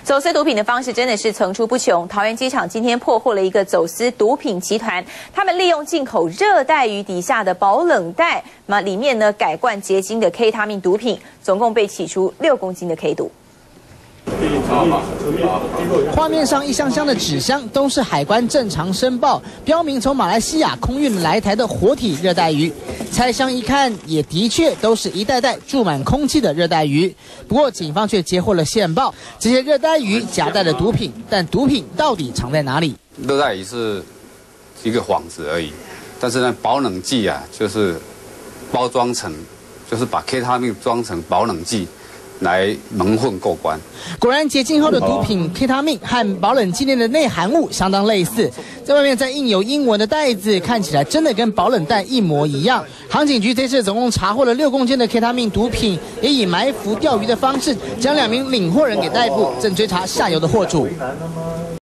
走私毒品的方式真的是层出不穷。桃园机场今天破获了一个走私毒品集团，他们利用进口热带鱼底下的保冷袋，里面呢改灌结晶的 K 他命毒品，总共被起出6公斤的 K 毒。 画面上一箱箱的纸箱都是海关正常申报，标明从马来西亚空运来台的活体热带鱼。拆箱一看，也的确都是一袋袋注满空气的热带鱼。不过警方却接获了线报，这些热带鱼夹带了毒品，但毒品到底藏在哪里？ 热带鱼是一个幌子而已，但是呢，保冷剂啊，就是包装成，就是把 K 他命装成保冷剂。 来蒙混过关。 果然，解禁后的毒品 K 他命和保冷剂内的内含物相当类似，在外面再印有英文的袋子，看起来真的跟保冷袋一模一样。航警局这次总共查获了6公斤的 K 他命毒品，也以埋伏钓鱼的方式将2名领货人给逮捕，正追查下游的货主。